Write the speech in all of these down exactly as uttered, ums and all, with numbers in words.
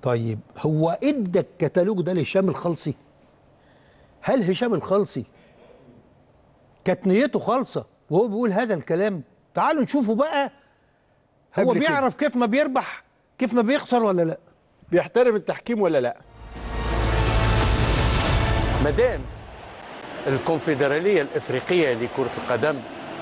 طيب هو ادى الكتالوج ده لهشام الخلصي؟ هل هشام الخلصي كانت نيته خالصه وهو بيقول هذا الكلام؟ تعالوا نشوفوا بقى هو بيعرف كيف ما بيربح كيف ما بيخسر ولا لا، بيحترم التحكيم ولا لا. مدام الكونفدرالية الإفريقية لكرة القدم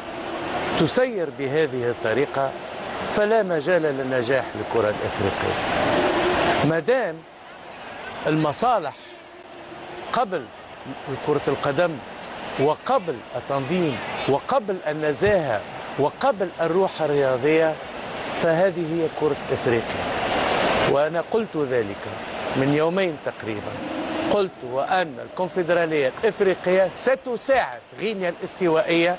تسير بهذه الطريقة فلا مجال للنجاح للكرة الإفريقية. مدام المصالح قبل كرة القدم وقبل التنظيم وقبل النزاهة وقبل الروح الرياضية فهذه هي كرة إفريقيا. وأنا قلت ذلك من يومين تقريبا، قلت وأن الكونفدرالية الإفريقية ستساعد غينيا الاستوائية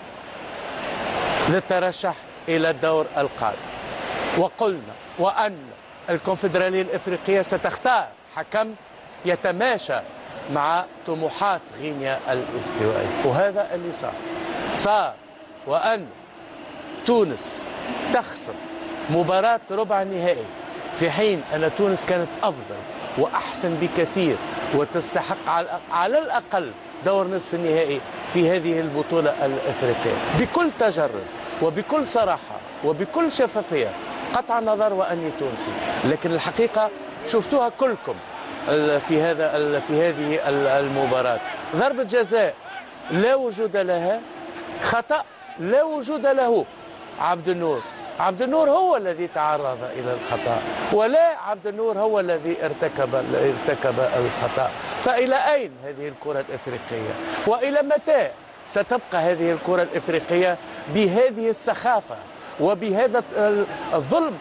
للترشح إلى الدور القادم، وقلنا وأن الكونفدرالية الإفريقية ستختار حكم يتماشى مع طموحات غينيا الاستوائية، وهذا اللي صار. صار وأن تونس تخسر مباراة ربع النهائي في حين أن تونس كانت أفضل وأحسن بكثير وتستحق على الأقل دور نصف النهائي في هذه البطولة الإفريقية بكل تجرد وبكل صراحة وبكل شفافية، قطع النظر وأني تونسي. لكن الحقيقة شفتوها كلكم في هذا في هذه المباراة. ضربة جزاء لا وجود لها، خطأ لا وجود له. عبد النور عبد النور هو الذي تعرض إلى الخطأ ولا عبد النور هو الذي ارتكب ارتكب الخطأ. فإلى أين هذه الكرة الإفريقية؟ وإلى متى ستبقى هذه الكرة الإفريقية بهذه السخافة وبهذا الظلم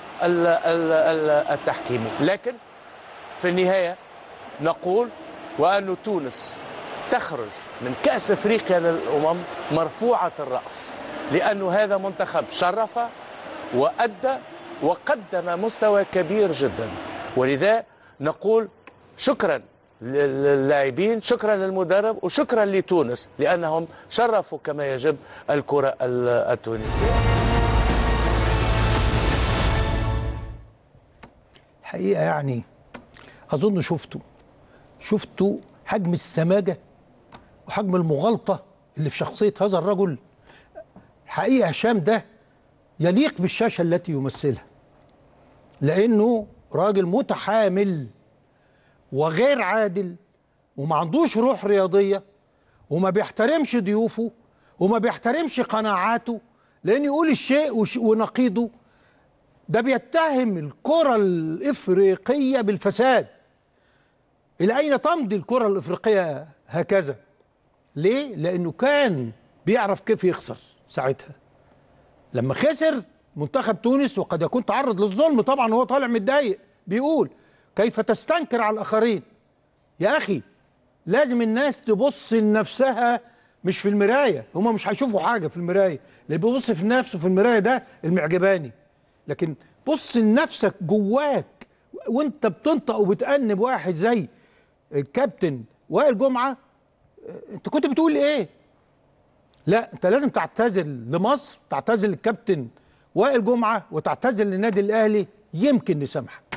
التحكيمي؟ لكن في النهاية نقول وأن تونس تخرج من كأس أفريقيا للأمم مرفوعة الرأس، لأن هذا منتخب شرف وأدى وقدم مستوى كبير جدا. ولذا نقول شكرا للاعبين، شكرا للمدرب، وشكرا لتونس لأنهم شرفوا كما يجب الكرة التونسية. الحقيقة يعني أظن شفتوا شفتوا حجم السماجة وحجم المغالطة اللي في شخصية هذا الرجل. الحقيقة هشام ده يليق بالشاشة التي يمثلها، لأنه راجل متحامل وغير عادل وما عندوش روح رياضية وما بيحترمش ضيوفه وما بيحترمش قناعاته، لأن يقول الشيء ونقيضه. ده بيتهم الكرة الإفريقية بالفساد. إلى أين تمضي الكرة الإفريقية هكذا؟ ليه؟ لأنه كان بيعرف كيف يخسر ساعتها. لما خسر منتخب تونس وقد يكون تعرض للظلم طبعا وهو طالع متضايق بيقول كيف تستنكر على الآخرين؟ يا أخي لازم الناس تبص لنفسها مش في المراية. هما مش هيشوفوا حاجة في المراية، اللي بيبص في نفسه في المراية ده المعجباني. لكن بص لنفسك جواك وانت بتنطق وبتأنب واحد زي الكابتن وائل جمعة. انت كنت بتقول ايه؟ لا، انت لازم تعتذر لمصر، تعتذر للكابتن وائل جمعة، وتعتذر للنادي الاهلي، يمكن نسامحك.